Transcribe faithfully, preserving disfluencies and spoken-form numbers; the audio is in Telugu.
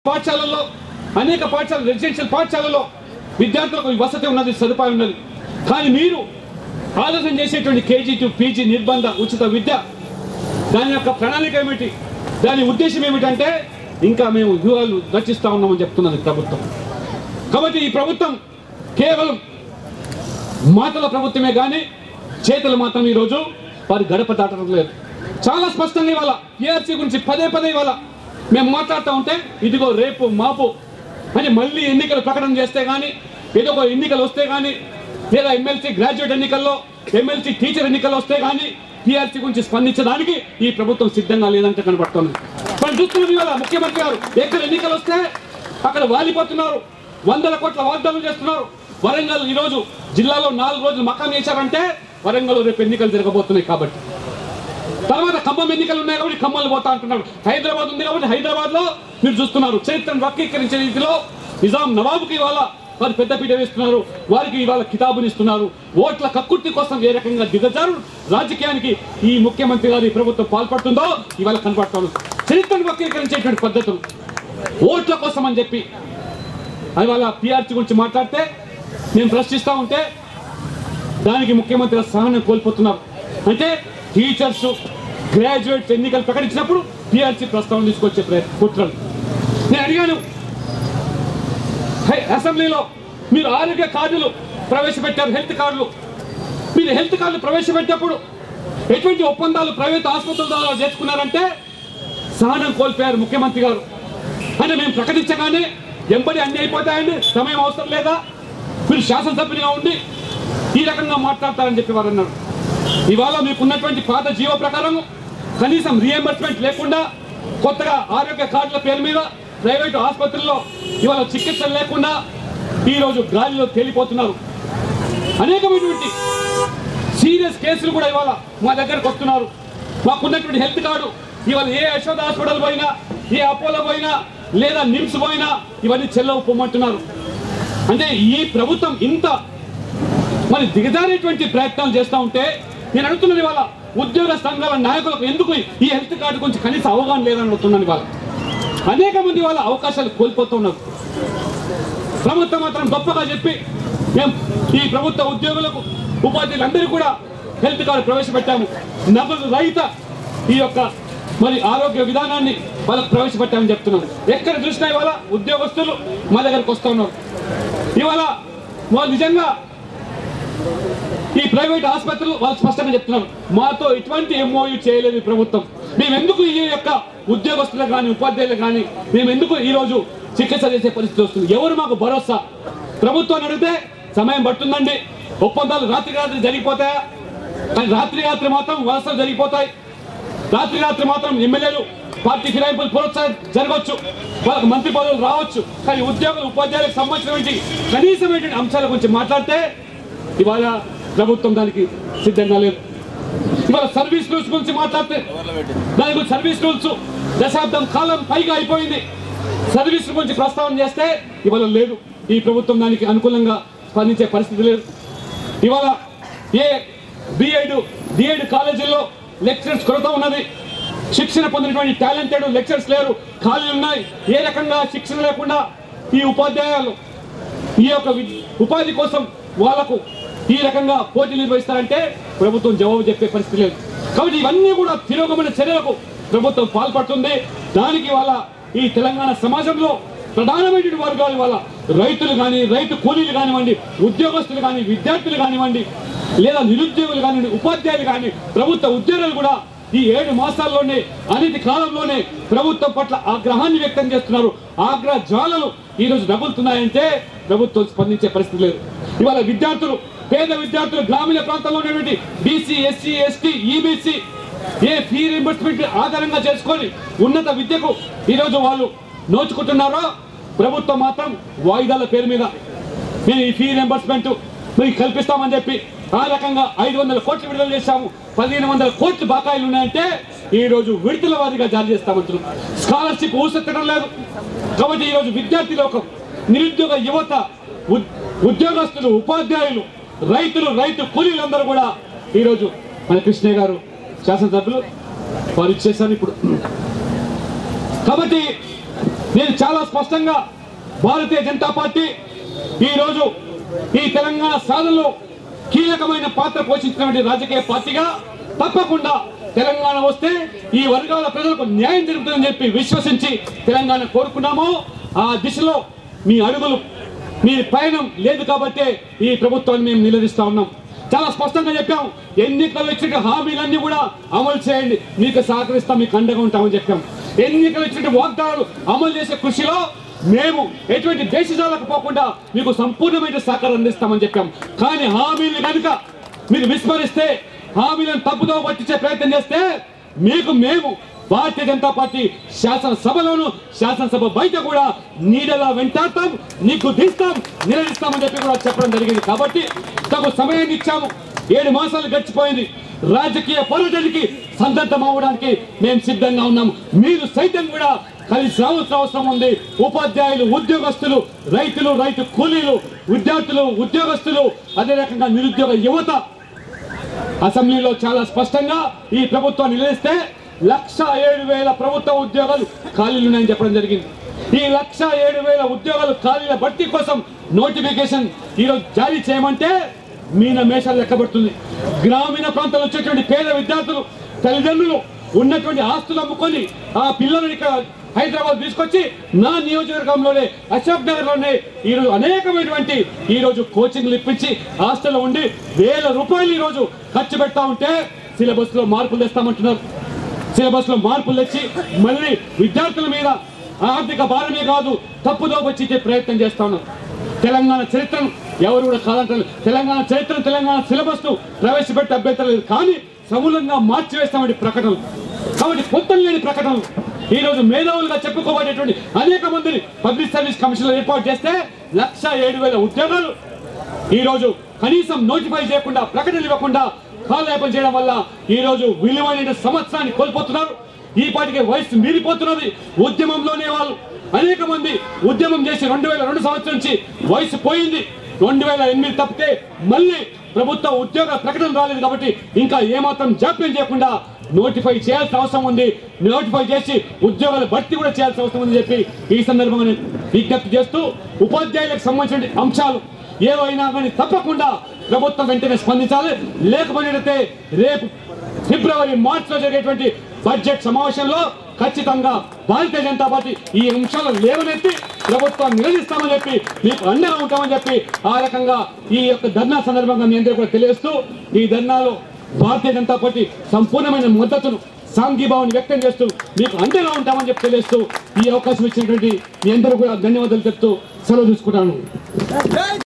పాఠశాలల్లో అనేక పాఠశాల రెసిడెన్షియల్ పాఠశాలలో విద్యార్థులకు వసతి ఉన్నది, సదుపాయం ఉన్నది. కానీ మీరు ఆలోచన చేసేటువంటి కేజీ టు పీజీ నిర్బంధ ఉచిత విద్య దాని యొక్క ప్రణాళిక ఏమిటి, దాని ఉద్దేశం ఏమిటంటే ఇంకా మేము వ్యూహాలు రచిస్తూ ఉన్నామని చెప్తున్నది ప్రభుత్వం. కాబట్టి ఈ ప్రభుత్వం కేవలం మాటల ప్రభుత్వమే కానీ చేతులు మాత్రం ఈరోజు వారి గడప దాటడం లేదు. చాలా స్పష్టంగా ఇవాళ పిఆర్సీ గురించి పదే పదే ఇవాళ మేము మాట్లాడుతూ ఉంటే ఇదిగో రేపు మాపు అని మళ్ళీ ఎన్నికలు ప్రకటన చేస్తే కానీ, ఏదో ఒక ఎన్నికలు వస్తే కానీ, లేదా ఎమ్మెల్సీ గ్రాడ్యుయేట్ ఎన్నికల్లో ఎమ్మెల్సీ టీచర్ ఎన్నికలు వస్తే కానీ పిఆర్సీ గురించి స్పందించడానికి ఈ ప్రభుత్వం సిద్ధంగా లేదంటే కనబడుతుంది. మనం చూస్తున్నాం ఇవాళ ముఖ్యమంత్రి గారు ఎక్కడ ఎన్నికలు వస్తే అక్కడ వాలిపోతున్నారు, వందల కోట్ల వాగ్దానం చేస్తున్నారు. వరంగల్ ఈరోజు జిల్లాలో నాలుగు రోజులు మకాం చేశారంటే వరంగల్ రేపు ఎన్నికలు జరగబోతున్నాయి కాబట్టి. తర్వాత ఖమ్మం ఎన్నికలు ఉన్నాయి కాబట్టి ఖమ్మాలు పోతా అంటున్నారు. హైదరాబాద్ ఉంది కాబట్టి హైదరాబాద్ లో మీరు చూస్తున్నారు చరిత్రను వక్రీకరించే రీతిలో నిజాం నవాబుకి ఇవాళ వారు పెద్దపీట వేస్తున్నారు, వారికి ఇవాళ కితాబునిస్తున్నారు. ఓట్ల కక్కుర్తి కోసం ఏ రకంగా దిగజారు రాజకీయానికి ఈ ముఖ్యమంత్రి గారు ఈ ప్రభుత్వం పాల్పడుతుందో ఇవాళ కనపడుతుంది. చరిత్రను వక్రీకరించేటువంటి పద్ధతులు ఓట్ల కోసం అని చెప్పి ఇవాళ పిఆర్సీ గురించి మాట్లాడితే నేను ప్రశ్నిస్తూ ఉంటే దానికి ముఖ్యమంత్రి గారు సహనం కోల్పోతున్నారు. అంటే టీచర్స్ గ్రాడ్యుయేట్స్ ఎన్నికలు ప్రకటించినప్పుడు పిఆర్సీ ప్రస్తావన తీసుకొచ్చే కుట్రలు. నేను అడిగాను అసెంబ్లీలో, మీరు ఆరోగ్య కార్డులు ప్రవేశపెట్టారు, హెల్త్ కార్డులు. మీరు హెల్త్ కార్డులు ప్రవేశపెట్టినప్పుడు ఎటువంటి ఒప్పందాలు ప్రైవేట్ ఆసుపత్రుల ద్వారా చేసుకున్నారంటే సహనం కోల్పోయారు ముఖ్యమంత్రి గారు. అంటే మేము ప్రకటించగానే ఎంబడి అన్ని అయిపోతాయండి, సమయం అవసరం లేదా, మీరు శాసనసభ్యులుగా ఉండి ఈ రకంగా మాట్లాడతారని చెప్పి వారు అన్నారు. ఇవాళ మీకున్నటువంటి పాత జీవో ప్రకారం కనీసం రీఎంబర్స్మెంట్ లేకుండా కొత్తగా ఆరోగ్య కార్డుల పేరు మీద ప్రైవేటు ఆసుపత్రుల్లో ఇవాళ చికిత్సలు లేకుండా ఈరోజు గాలిలో తేలిపోతున్నారు. అనేకమైనటువంటి సీరియస్ కేసులు కూడా ఇవాళ మా దగ్గరకు వస్తున్నారు. మాకున్నటువంటి హెల్త్ కార్డు ఇవాళ ఏ యశోద హాస్పిటల్ పోయినా, ఏ అపోలో పోయినా, లేదా నిమ్స్ పోయినా ఇవన్నీ చెల్లవు పొమ్మంటున్నారు. అంటే ఈ ప్రభుత్వం ఇంత మరి దిగజారేటువంటి ప్రయత్నాలు చేస్తూ ఉంటే నేను అడుగుతున్నాను ఇవాళ ఉద్యోగ సంఘాల నాయకులకు ఎందుకు ఈ హెల్త్ కార్డు గురించి కనీస అవగాహన లేదని అడుగుతున్నాను. ఇవాళ అనేక మంది వాళ్ళ అవకాశాలు కోల్పోతున్నారు. ప్రభుత్వం మాత్రం గొప్పగా చెప్పి మేము ఈ ప్రభుత్వ ఉద్యోగులకు ఉపాధ్యాయులందరికీ కూడా హెల్త్ కార్డు ప్రవేశపెట్టాము, నగదు రహిత ఈ యొక్క మరి ఆరోగ్య విధానాన్ని వాళ్ళకు ప్రవేశపెట్టామని చెప్తున్నాం. ఎక్కడ చూసినా ఇవాళ ఉద్యోగస్తులు మా దగ్గరకు వస్తూ ఉన్నారు. ఇవాళ వాళ్ళు నిజంగా ఈ ప్రైవేట్ ఆసుపత్రులు వాళ్ళు స్పష్టంగా చెప్తున్నారు, మాతో ఇటువంటి ఎంఓయూ చేయలేదు ఈ ప్రభుత్వం. మేము ఎందుకు ఈ యొక్క ఉద్యోగస్తులకు కానీ ఉపాధ్యాయులకు కానీ మేము ఎందుకు ఈరోజు చికిత్స చేసే పరిస్థితి వస్తుంది? ఎవరు మాకు భరోసా? ప్రభుత్వాన్ని అడిగితే సమయం పడుతుందండి, ఒప్పందాలు రాత్రి రాత్రి జరిగిపోతాయా? కానీ రాత్రి రాత్రి మాత్రం వలసలు జరిగిపోతాయి. రాత్రి రాత్రి మాత్రం ఎమ్మెల్యేలు పార్టీ ఫిరాయింపులు ప్రోత్సాహం జరగవచ్చు, వాళ్ళకి మంత్రి పదవులు రావచ్చు. కానీ ఉద్యోగులు ఉపాధ్యాయులకు సంబంధించినటువంటి కనీసమైనటువంటి అంశాల గురించి మాట్లాడితే ఇవాళ ప్రభుత్వం దానికి సిద్ధంగా లేదు. ఇవాళ సర్వీస్ రూల్స్ గురించి మాట్లాడితే దాని గురించి సర్వీస్ రూల్స్ దశాబ్దం కాలం పైగా అయిపోయింది. సర్వీస్ గురించి ప్రస్తావన చేస్తే ఇవాళ లేదు. ఈ ప్రభుత్వం దానికి అనుకూలంగా స్పందించే పరిస్థితి లేదు. ఇవాళ ఏ బిఎడ్ డిఎడ్ కాలేజీల్లో లెక్చరర్స్ కొరత ఉన్నది. శిక్షణ పొందినటువంటి టాలెంటెడ్ లెక్చరర్స్ లేరు, ఖాళీలు ఉన్నాయి. ఏ రకంగా శిక్షణ లేకుండా ఈ ఉపాధ్యాయులు ఈ యొక్క ఉపాధి కోసం వాళ్లకు ఈ రకంగా పోటీలు నిర్వహిస్తారంటే ప్రభుత్వం జవాబు చెప్పే పరిస్థితి లేదు. కాబట్టి ఇవన్నీ కూడా తిరోగమన చర్యలకు ప్రభుత్వం పాల్పడుతుంది. దానికి వాళ్ళ ఈ తెలంగాణ సమాజంలో ప్రధానమైన వర్గాలు వాళ్ళ రైతులు కానీ, రైతు కూలీలు కానివ్వండి, ఉద్యోగస్తులు కానీ, విద్యార్థులు కానివ్వండి, లేదా నిరుద్యోగులు కానివ్వండి, ఉపాధ్యాయులు కానీ, ప్రభుత్వ ఉద్యోగులు కూడా ఈ ఏడు మాసాల్లోనే అనతి కాలంలోనే ప్రభుత్వం పట్ల ఆగ్రహాన్ని వ్యక్తం చేస్తున్నారు. ఆగ్రహ జ్వాలలు ఈరోజు రగులుతున్నాయంటే ప్రభుత్వం స్పందించే పరిస్థితి లేదు. ఇవాళ విద్యార్థులు, పేద విద్యార్థులు, గ్రామీణ ప్రాంతాల్లో ఉన్నటువంటి బీసీ, ఎస్సీ, ఎస్టీ, ఈబీసీ ఏ ఫీ రీయింబర్స్మెంట్ ఆధారంగా చేసుకొని ఉన్నత విద్యకు ఈరోజు వాళ్ళు నోచుకుంటున్నారో ప్రభుత్వం మాత్రం వాయిదాల పేరు మీద మేము ఈ ఫీ రీయింబర్స్మెంట్ మీకు కల్పిస్తామని చెప్పి ఆ రకంగా ఐదు వందల కోట్లు విడుదల చేశాము, పదిహేను వందల కోట్లు బాకాయిలు ఉన్నాయంటే ఈ రోజు విడుదల వారీగా జారీ చేస్తామంటున్నాం. స్కాలర్షిప్ ఊసెత్తడం లేదు. కాబట్టి ఈరోజు విద్యార్థి లోకం, నిరుద్యోగ యువత, ఉద్యోగస్తులు, ఉపాధ్యాయులు, రైతులు, రైతు కూలీలందరూ కూడా ఈరోజు మన కృష్ణయ్య గారు శాసనసభ్యులు వారు ఇచ్చేసారు ఇప్పుడు. కాబట్టి నేను చాలా స్పష్టంగా భారతీయ జనతా పార్టీ ఈరోజు ఈ తెలంగాణ సాధనలో కీలకమైన పాత్ర పోషించినటువంటి రాజకీయ పార్టీగా తప్పకుండా తెలంగాణ వస్తే ఈ వర్గాల ప్రజలకు న్యాయం జరుగుతుందని చెప్పి విశ్వసించి తెలంగాణ కోరుకున్నాము. ఆ దిశలో మీ అడుగులు మీ పయనం లేదు కాబట్టే ఈ ప్రభుత్వాన్ని మేము నిలదీస్తా ఉన్నాం. చాలా స్పష్టంగా చెప్పాం, ఎన్నికలు ఇచ్చిన హామీలన్నీ కూడా అమలు చేయండి, మీకు సహకరిస్తాం, మీకు అండగా ఉంటామని చెప్పాం. ఎన్నికలు ఇచ్చిన వాగ్దానాలు అమలు చేసే కృషిలో మేము ఎటువంటి దేశాలకు పోకుండా మీకు సంపూర్ణమైన సహకారం అందిస్తామని చెప్పాం. కానీ హామీలు కనుక మీరు విస్మరిస్తే, హామీలను తప్పుదో పట్టించే ప్రయత్నం చేస్తే మీకు మేము భారతీయ జనతా పార్టీ శాసనసభలోను శాసనసభ బయట కూడా నీడలా వెంటాడతాం, నీకు తీస్తాం, నిలదీస్తామని చెప్పి కూడా చెప్పడం జరిగింది. కాబట్టి తగు సమయాన్ని ఇచ్చాము. ఏడు మాసాలు గడిచిపోయింది. రాజకీయ పోరాటానికి సందర్భం అవ్వడానికి మేము సిద్ధంగా ఉన్నాము. మీరు సైతం కూడా కలిసి రావాల్సిన అవసరం ఉంది. ఉపాధ్యాయులు, ఉద్యోగస్తులు, రైతులు, రైతు కూలీలు, విద్యార్థులు, ఉద్యోగస్తులు, అదే రకంగా నిరుద్యోగ యువత అసెంబ్లీలో చాలా స్పష్టంగా ఈ ప్రభుత్వాన్ని నిలదీస్తే లక్ష ఏడు వేల ప్రభుత్వ ఉద్యోగాలు ఖాళీలు ఉన్నాయని చెప్పడం జరిగింది. ఈ లక్ష ఏడు వేల ఉద్యోగాలు ఖాళీల భర్తీ కోసం నోటిఫికేషన్ ఈరోజు జారీ చేయమంటే మీన మేషాలు లెక్కబడుతుంది. గ్రామీణ ప్రాంతాల్లో వచ్చేటువంటి పేద విద్యార్థులు తల్లిదండ్రులు ఉన్నటువంటి ఆస్తులు అమ్ముకొని ఆ పిల్లలను ఇక్కడ హైదరాబాద్ తీసుకొచ్చి నా నియోజకవర్గంలోనే అశోక్ నగర్లోనే ఈరోజు అనేకమైనటువంటి ఈరోజు కోచింగ్లు ఇప్పించి హాస్టల్లో ఉండి వేల రూపాయలు ఈరోజు ఖర్చు పెడతా ఉంటే సిలబస్లో మార్పులు తెస్తామంటున్నారు. సిలబస్లో మార్పులు తెచ్చి మళ్ళీ విద్యార్థుల మీద ఆర్థిక భారమే కాదు తప్పుదో వచ్చించే ప్రయత్నం చేస్తా ఉన్నారు. తెలంగాణ చరిత్రను ఎవరు కూడా కాదంటారు. తెలంగాణ చరిత్రను, తెలంగాణ సిలబస్ను ప్రవేశపెట్టే అభ్యంతరం లేదు. కానీ సమూలంగా మార్చివేస్తామని ప్రకటనలు, కాబట్టి పొంతం లేని ప్రకటనలు ఈరోజు మేధావులుగా చెప్పుకోబడేటువంటి అనేక మందిని పబ్లిక్ సర్వీస్ కమిషన్ ఏర్పాటు చేస్తే లక్ష ఏడు వేల ఉద్యోగాలు ఈరోజు కనీసం నోటిఫై చేయకుండా, ప్రకటనలు ఇవ్వకుండా కాలయాపన చేయడం వల్ల ఈరోజు విలువైన సంవత్సరాన్ని కోల్పోతున్నారు. ఈ పాటికి వయసు మీరిపోతున్నది. ఉద్యమంలోనే వాళ్ళు అనేక మంది ఉద్యమం చేసి రెండు వేల రెండు సంవత్సరం నుంచి వయసు పోయింది. రెండు వేల ఎనిమిది తప్పితే మళ్ళీ ప్రభుత్వ ఉద్యోగ ప్రకటన రాలేదు. కాబట్టి ఇంకా ఏమాత్రం జాప్యం చేయకుండా నోటిఫై చేయాల్సిన అవసరం ఉంది. నోటిఫై చేసి ఉద్యోగాల భర్తీ కూడా చేయాల్సిన అవసరం ఉందని చెప్పి ఈ సందర్భంగా విజ్ఞప్తి చేస్తూ, ఉపాధ్యాయులకు సంబంధించిన అంశాలు ఏవైనా కానీ తప్పకుండా ప్రభుత్వం వెంటనే స్పందించాలి. లేకపోతే రేపు ఫిబ్రవరి మార్చిలో జరిగేటువంటి బడ్జెట్ సమావేశంలో ఖచ్చితంగా భారతీయ జనతా పార్టీ ఈ అంశాలను లేవనెత్తి ప్రభుత్వాన్ని నిలదీస్తామని చెప్పి మీకు అండగా ఉంటామని చెప్పి ఆ రకంగా ఈ యొక్క ధర్నా సందర్భంగా మీ అందరూ కూడా తెలియజేస్తూ, ఈ ధర్నాలో భారతీయ జనతా పార్టీ సంపూర్ణమైన మద్దతును, సాంఘీభావాన్ని వ్యక్తం చేస్తూ మీకు అండగా ఉంటామని చెప్పి తెలియజేస్తూ ఈ అవకాశం ఇచ్చినటువంటి మీ అందరూ కూడా ధన్యవాదాలు చెప్తూ సెలవు తీసుకుంటాను.